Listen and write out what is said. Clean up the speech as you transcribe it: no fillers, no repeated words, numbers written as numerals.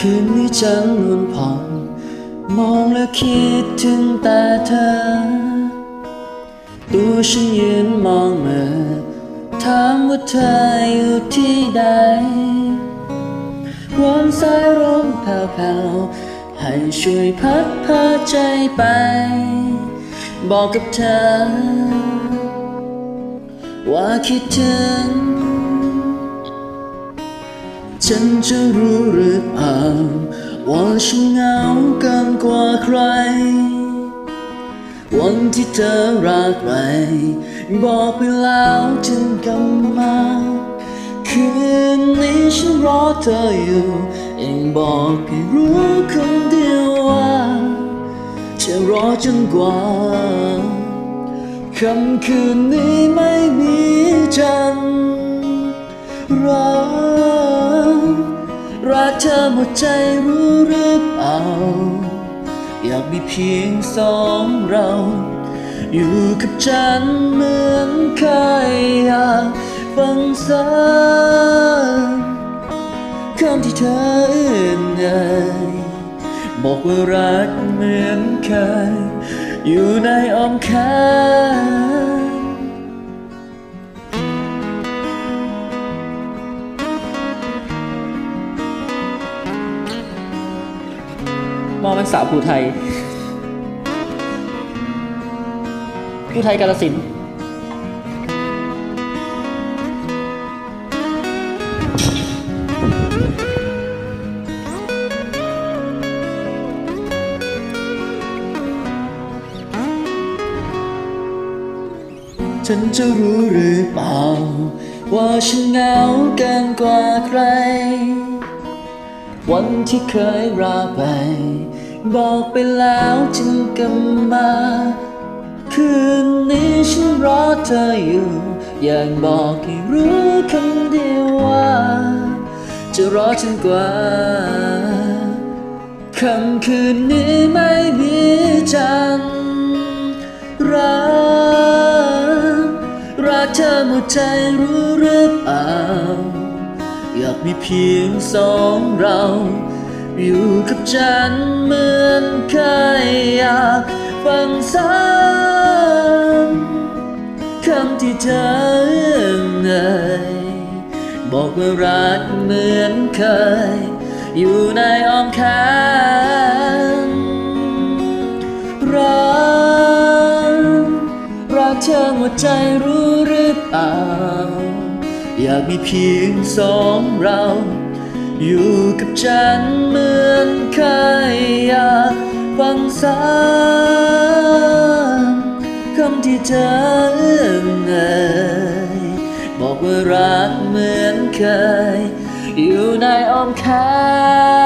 คืนนี้ฉันนอนผ่องมองแล้วคิดถึงแต่เธอตัวฉันยืนมองเมื่อถามว่าเธออยู่ที่ใดวอนสายลมแผ่วๆให้ช่วยพัดพาใจไปบอกกับเธอว่าคิดถึงฉันจะรู้หรือเปล่าว่าฉันเหงาเกินกว่าใครวันที่เธอรักใครบอกไปแล้วจึงกลับมาคืนนี้ฉันรอเธออยู่เองบอกให้รู้คนเดียวว่าจะรอจนกว่าค่ำคืนนี้ไม่มีจันทร์รักเธอหมดใจรู้หรือเปล่าอยากมีเพียงสองเราอยู่กับฉันเหมือนเคยอยากฟังซ้ำคำที่เธอเอ่ยบอกว่ารักเหมือนเคยอยู่ในอ้อมแขนมองเป็นสาวภูไทยกาฬสินธุ์ฉันจะรู้หรือเปล่าว่าฉันเหงาเกินกว่าใครวันที่เคยรักไปบอกไปแล้วจึงกลับมาคืนนี้ฉันรอเธออยู่อยากบอกให้รู้คำเดียวว่าจะรอจนกว่าค่ำคืนนี้ไม่มีจันทร์รักเธอหมดใจรู้หรือเปล่าอยากมีเพียงสองเราอยู่กับฉันเหมือนเคยอยากฟังซ้ำคำที่เธอเอ่ยบอกว่ารักเหมือนเคยอยู่ในอ้อมแขนรักเธอหมดใจรู้หรือเปล่าอยากมีเพียงสองเราอยู่กับฉันเหมือนเคยอยากฟังซ้ำคำที่เธอเอ่ยบอกว่ารักเหมือนเคยอยู่ในอ้อมแขน